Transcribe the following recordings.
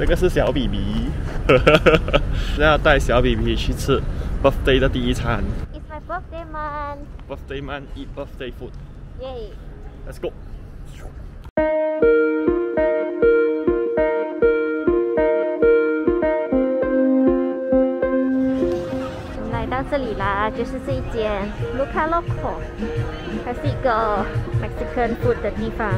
这个是小 BB， 要带小 BB 去吃 birthday 的第一餐。 It's my birthday month. Birthday month, eat birthday food. Yay. Let's go. 来到这里啦，就是这一间 Lucha Loco， 它是一个 Mexican food 的地方。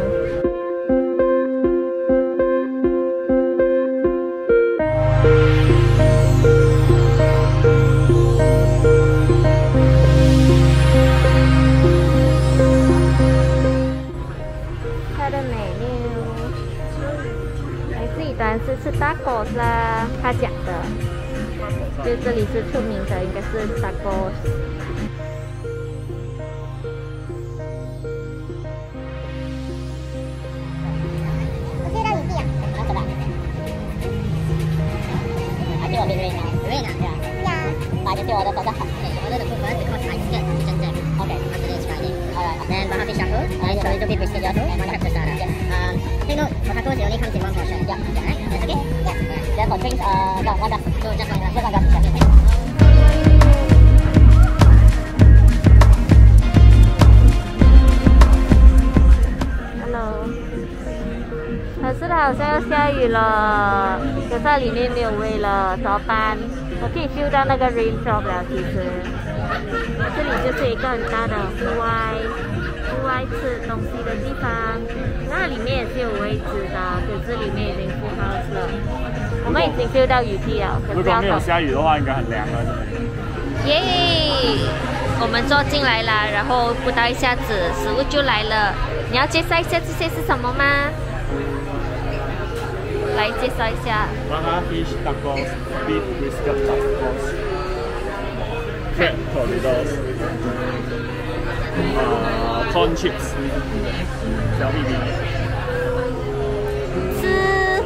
它的 menu， 来自己当然是吃 tacos 啦，他讲的。 就这里是出名的，应该是 tacos。我接到你弟啊，拿走吧。还是我的 Rain 啊 ，Rain 啊，对吧？对啊。把就是我的手的好，我的部分是 because I get 真正。Okay, after this Friday. Alright. Then Baja Fish Tacos, and a little bit Brisket Tostada, and Wagyu Beef Tostada. Take note, for tacos it only comes in one portion. Yeah. Alright. That's okay. Yeah. Then for drinks, no, one glass. So just one glass. Hello. 可是它好像要下雨了，可是它里面没有位了，怎么办？我可以 feel 到那个 raindrop 了，其实。这里就是一个很大的户外吃东西的地方，那里面也是有位置的，可是里面已经full house了。我们已经 feel 到雨季了，可是如果没有下雨的话，应该很凉了。 耶！我们坐进来了，然后不到一下子，食物就来了。你要介绍一下这些是什么吗？来介绍一下。 Baja Fish Tacos, Beef Brisket Tostada, Crab Tortillas, Corn Chips, 小 BB。 吃。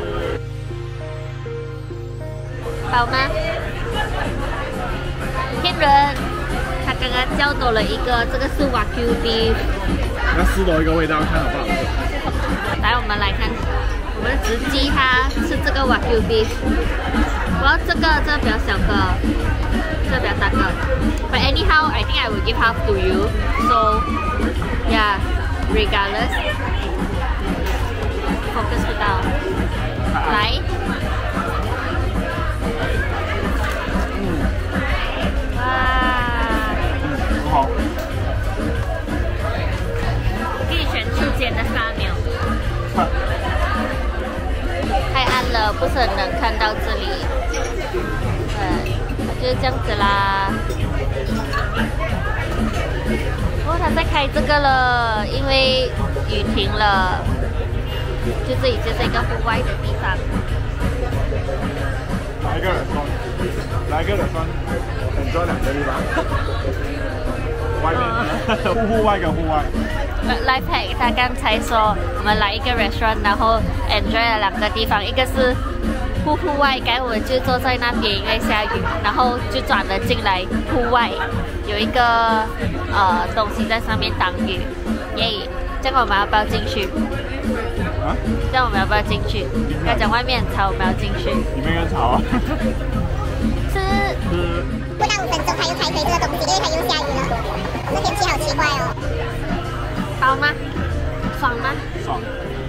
饱吗？骗人！他刚刚叫走了一个，这个是 Wagyu Beef。 要试多一个味道，看好不好吃。 来，我们来看，我们直击它是这个 Wagyu Beef。我要这个比较小个，这个比较大个。But anyhow, I think I will give half to you. So, yeah, regardless. Focus 不到。来。 好， 可以选出间的沙苗。太暗了，不是很能看到这里。对，就是这样子啦。不过他在开这个了，因为雨停了。就这里就是一个户外的地方。 来一个人穿，来一个人穿，很多两个地方。外面，户外跟户外。 Life hack， 他刚才说我们来一个 restaurant， 然后 enjoy 了两个地方，一个是户外，刚才我们就坐在那边，因为下雨，然后就转了进来户外，有一个东西在上面挡雨，耶！这样我们要不要进去？ 啊？ 这样我们要不要进去？要讲外面很吵，我们要进去。 里面更吵啊！ 吃。 不到5分钟他又开推这个东西，因为它又下雨了。这天气好奇怪哦。 好吗？爽吗？ 爽。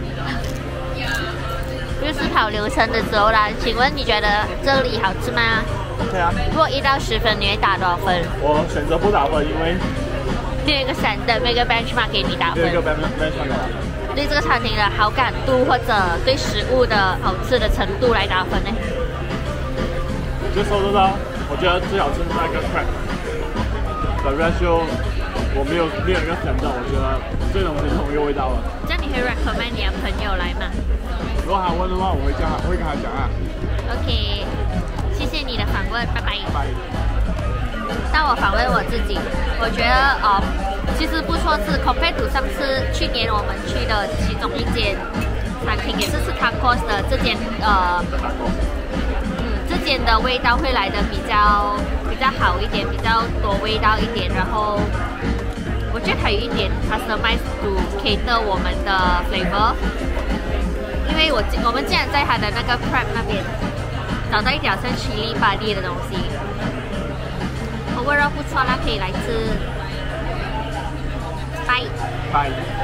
就是跑流程的时候啦，请问你觉得这里好吃吗？ 对啊。 如果1到10分，你会打多少分？ 我选择不打分，因为没有一个standard，没有一个 benchmark 给你打分。 没有一个 benchmark 对这个餐厅的好感度或者对食物的好吃的程度来打分呢？ 就说真的，我觉得最好吃是那个 crab， the rest 就我没有一个选择，我觉得这种是同一个味道了。 这样你会 recommend 你的朋友来吗？ 如果他问的话，我会跟他讲啊。 OK， 谢谢你的访问，拜拜。 拜。 当我访问我自己，我觉得其实不错吃 ，compared to 上次去年我们去的其中一间餐厅，也是吃 tacos 的这间这间的味道会来的比较好一点，比较多味道一点，然后我觉得还有一点 customize to cater 我们的 flavor。 因为我们竟然在它的那个 crab 那边找到一条像 chili body 的东西，口味肉不错啦，可以来吃。拜。